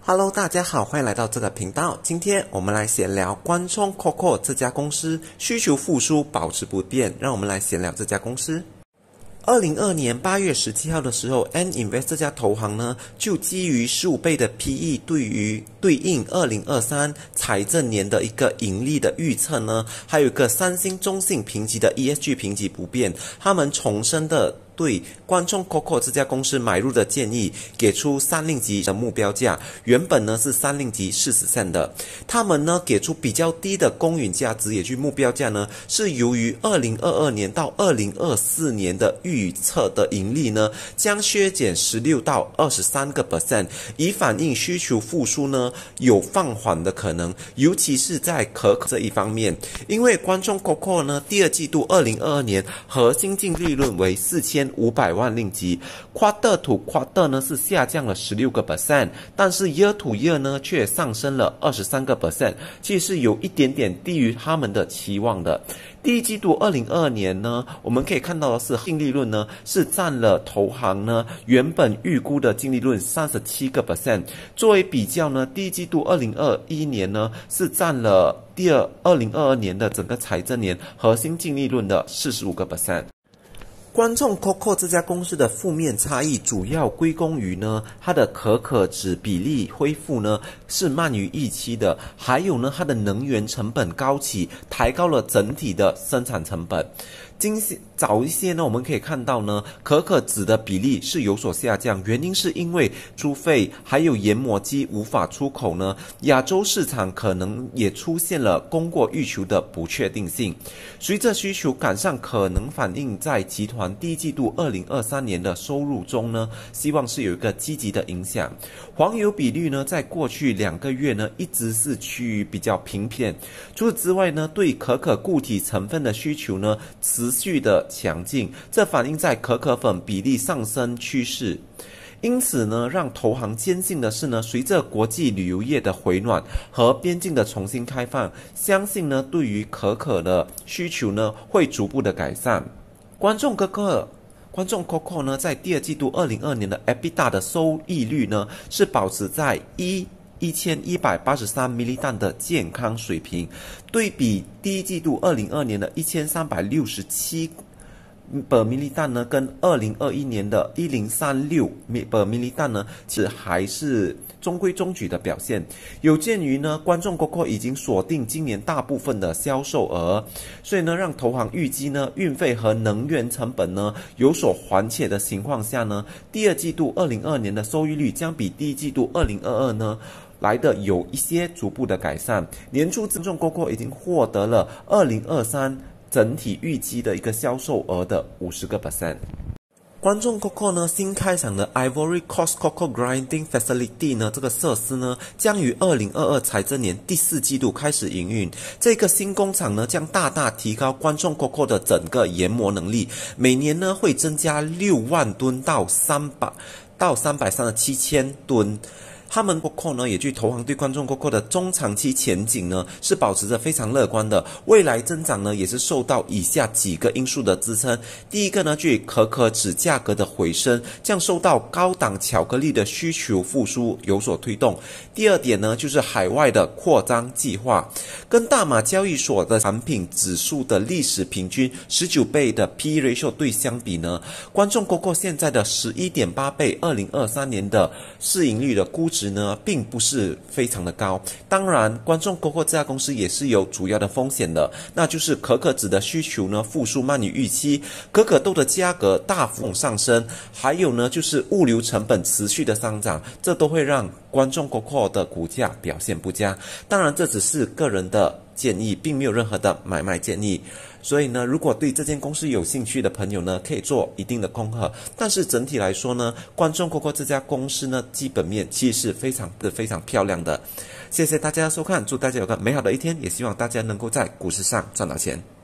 Hello， 大家好，欢迎来到这个频道。今天我们来闲聊关冲 Coco 这家公司需求复苏保持不变，让我们来闲聊这家公司。2022年8月17号的时候 ，N Invest 这家投行呢，就基于15倍的 PE 对应2023财政年的一个盈利的预测呢，还有一个3星中性评级的 ESG 评级不变，他们重申的对关冲 Coco 这家公司买入的建议，给出3令级的目标价，原本呢是3令级40 cent 的，他们呢给出比较低的公允价值，也就是目标价呢，是由于2022年到2024年的预测的盈利呢，将削减16到23%，以反映需求复苏呢有放缓的可能，尤其是在可口这一方面，因为关冲 Coco 呢第二季度2022年核心净利润为4500万令吉 ，Quarter to Quarter 呢是下降了16%，但是 Year to Year 呢却上升了23%，其实是有一点点低于他们的期望的。第一季度2022年呢，我们可以看到的是净利润呢是占了投行呢原本预估的净利润37%。作为比较呢，第一季度2021年呢是占了2022年的整个财政年核心净利润的45%。关冲 Coco 这家公司的负面差异主要归功于呢，它的可可脂比例恢复呢是慢于预期的，还有呢它的能源成本高企，抬高了整体的生产成本。早一些呢，我们可以看到呢，可可脂的比例是有所下降，原因是因为猪肺还有研磨机无法出口呢，亚洲市场可能也出现了供过于求的不确定性。随着需求赶上，可能反映在集团第一季度2023年的收入中呢，希望是有一个积极的影响。黄油比率呢，在过去2个月呢，一直是趋于比较平偏。除此之外呢，对可可固体成分的需求呢，持续的强劲，这反映在可可粉比例上升趋势。因此呢，让投行坚信的是呢，随着国际旅游业的回暖和边境的重新开放，相信呢，对于可可的需求呢，会逐步的改善。关冲 Coco 呢，在第二季度2022年的 EBITDA 的收益率呢，是保持在1183 ml 蛋的健康水平，对比第一季度2022年的1367 per ml 蛋呢，跟2021年的1036 per ml 蛋呢，其实还是中规中矩的表现。有鉴于呢，关冲 Coco 已经锁定今年大部分的销售额，所以呢，让投行预计呢，运费和能源成本呢有所缓解的情况下呢，第二季度2022年的收益率将比第一季度2022呢来的有一些逐步的改善。年初关冲 Coco 已经获得了2023整体预计的一个销售额的50%。关冲 Coco 呢，新开厂的 Ivory Coast Coco Grinding Facility 呢，这个设施呢，将于2022财政年第4季度开始营运。这个新工厂呢，将大大提高关冲 Coco 的整个研磨能力，每年呢会增加6万吨到337千吨。他们 Coco 呢，也据投行对关冲 Coco 的中长期前景呢，是保持着非常乐观的。未来增长呢，也是受到以下几个因素的支撑。第一个呢，据可可脂价格的回升，将受到高档巧克力的需求复苏有所推动。第二点呢，就是海外的扩张计划，跟大马交易所的产品指数的历史平均19倍的 PE ratio 对相比呢，关冲 Coco 现在的11.8倍2023年的市盈率的估值呢，并不是非常的高。当然，关冲 Coco 这家公司也是有主要的风险的，那就是可可脂的需求呢复苏慢于预期，可可豆的价格大幅上升，还有呢就是物流成本持续的上涨，这都会让关冲 Coco 的股价表现不佳。当然，这只是个人的建议，并没有任何的买卖建议。所以呢，如果对这间公司有兴趣的朋友呢，可以做一定的功课。但是整体来说呢，关冲 Coco 这家公司呢，基本面其实是非常漂亮的。谢谢大家的收看，祝大家有个美好的一天，也希望大家能够在股市上赚到钱。